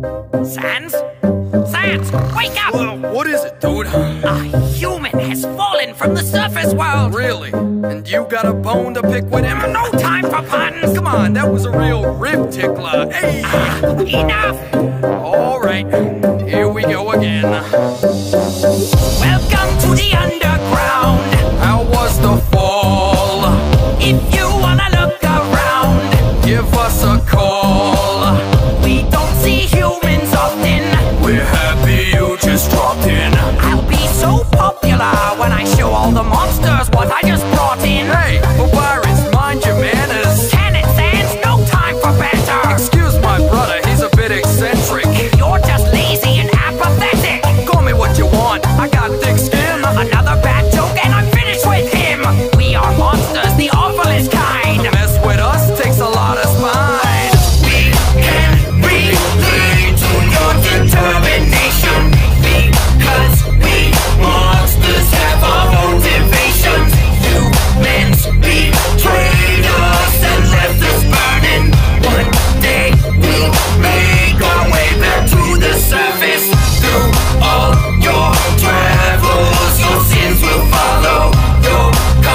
Sans? Sans, wake up! What is it, dude? A human has fallen from the surface world! Really? And you got a bone to pick with him? No time for puns! Come on, that was a real rib tickler. Hey! Enough! Alright, here we go again. Welcome to the underground. How was the fall? If you wanna look around, Give us a call. we don't see humans often. We're happy you just dropped in. I'll be so popular when I show all the monsters what I just brought in. Hey, Papyrus, mind your manners. Can it, Sans? No time for banter. Excuse my brother, he's a bit eccentric. You're just lazy and apathetic. Call me what you want, I got thick skin. Another bad joke and I'm finished with him. We are monsters, the awfulest kind. Mess with us takes a lot of spine. We can relate to your determination, because we monsters have our motivations. Humans betrayed us and left us burning. One day we'll make our way back to the surface. Through all your travels, your sins will follow. Your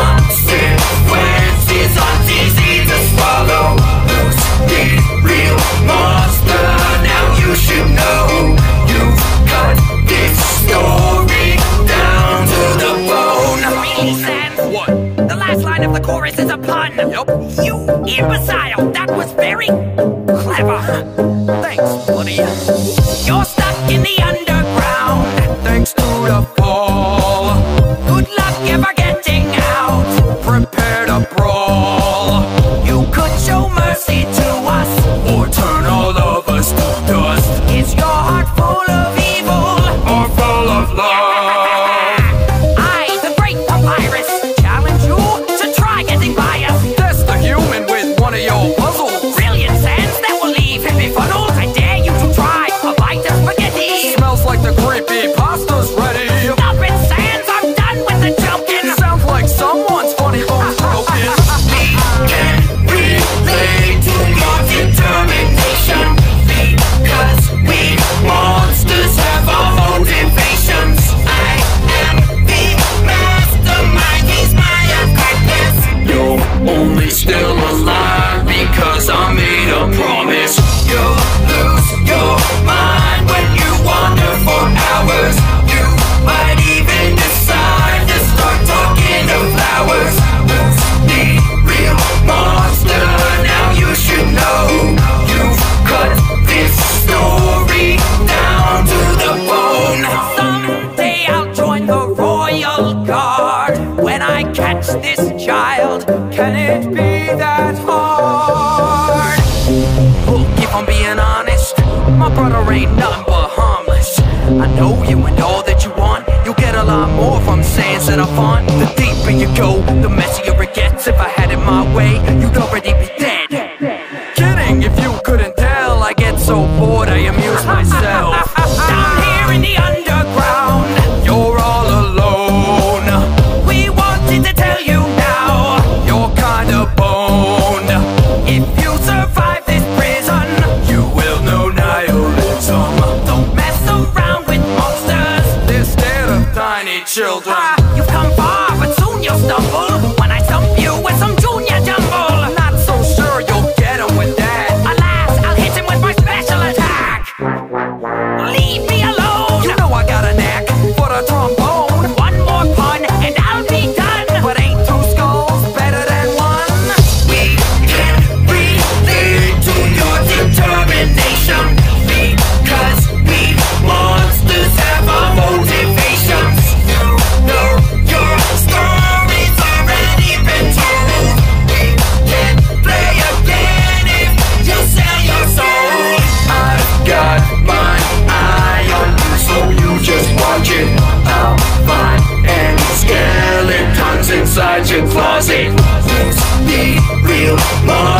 consequences aren't easy to swallow. Who's the real monster? Now you should know. You've cut this story down to the bone. Really, Sans? What? The last line of the chorus is a pun. Yup. You imbecile! That was very clever. Thanks, buddy. You're stuck in the underground. Thanks to the fall. Good luck ever getting out. Prepare to brawl. You could show mercy to us. Or turn all of us to dust. Is your heart full of evil? Or full of love. I, the great Papyrus, challenge you to try getting by us. Test the human with one of your puzzles. Brilliant, Sans, that will leave him befuddled. I dare you to try a bite of spaghetti. Smells like the creepy pasta's ready. Stop it, Sans, I'm done with the joking. Sounds like someone's funny bone's broken. We can relate to your determination, because we monsters have our motivations. I am the mastermind, he's my accomplice. You're only still alive because I made a promise. You'll lose your mind when you wander for hours. You might even decide to start talking to flowers. Who's the real monster? Now you should know. You've cut this story down to the bone. Someday I'll join the royal guard. When I catch this child, can it be that hard? Look, if I'm being honest, my brother ain't nothing but harmless. I know you and all that you want. You'll get a lot more from Sans than I find. The deeper you go, the messier it gets. If I had it my way, you'd already be dead. Kidding, if you couldn't tell, I get so bored I amuse myself. Down here in the underground, You're all alone. we wanted to tell you now. You're kinda boned. If you survive this prison, You will know nihilism. don't mess around with monsters. They're scared of tiny children. You've come far, but soon you'll stumble when I stump you with some junior jumble. Not so sure you'll get him with that. Alas, I'll hit him with my special attack. Leave me alone. You know I got a knack for the trombone. One more pun and I'll be done. But ain't two skulls better than one? We can relate to your determination, because we monsters have our motivations. You know your story's already been told. We can play again if you sell your soul. I've got my eye on you, so you just watch it. I'll find any skeletons inside your closet. Who's the real monster?